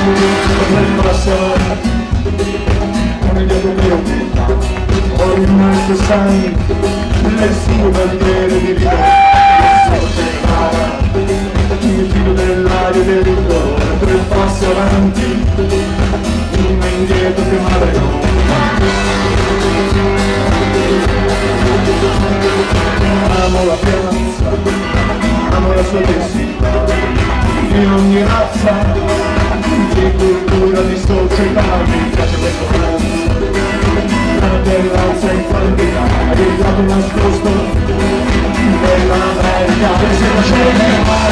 Potremmo lasciare un indietro mio, poi rimasto sai, nel suo bandiere di vita. Il filo dell'aria del ritorno, 3 passi avanti, uno indietro che male no. Amo la piazza, amo la sua densità, di ogni razza, di cultura, di società, mi piace questo pranzo, la terrazza in quantità, il lato nascosto dell'America, se lo scegli,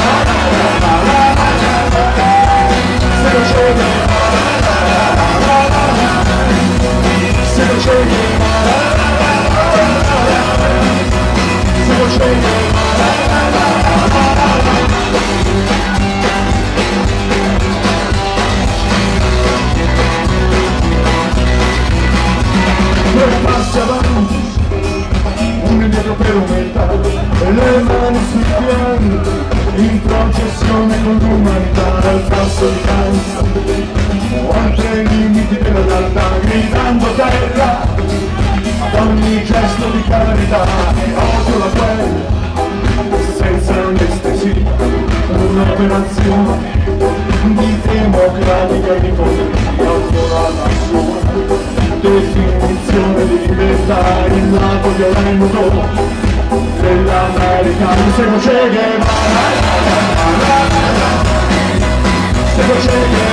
se lo scegli, se lo scegli, se lo scegli. Due passi avanti, uno indietro per umiltà, e le mani sui fianchi, in processione con l'umanità, al passo di danza, oltre i limiti della realtà, gridando terra, ad ogni gesto di carità, odio la guerra, senza anestesia, un'operazione di democratica ipocrisia, ancora la sua definizione di libertà, il lato violento dell'America. Se lo Che Guevara, se lo Che Guevara.